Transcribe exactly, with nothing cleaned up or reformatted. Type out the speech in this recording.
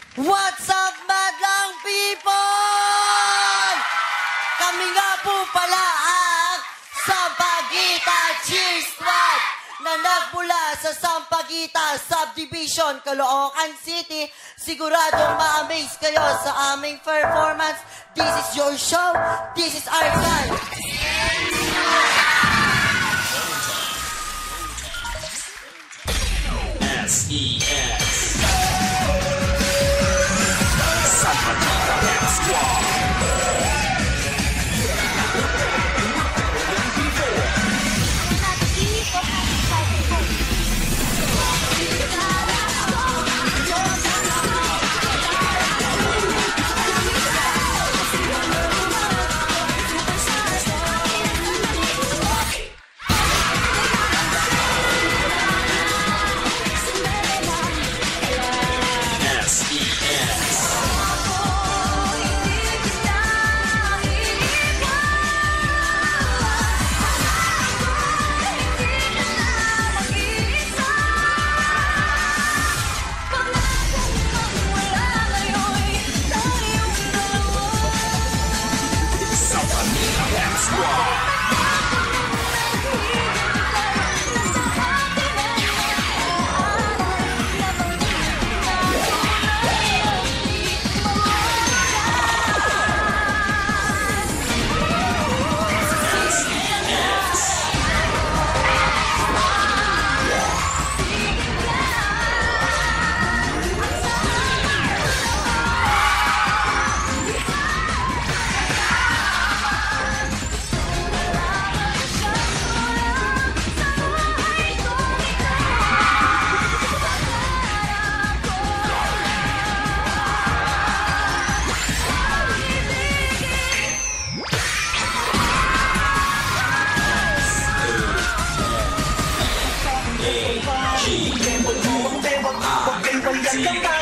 What's up, madlang people? Kami nga po pala ang Sampaguita Cheer Squad na nagmula sa Sampaguita Subdivision, Caloocan City. Siguradong ma-amaze kayo sa aming performance. This is your show. This is our time. S E S Sampaguita Squad. Huwag kang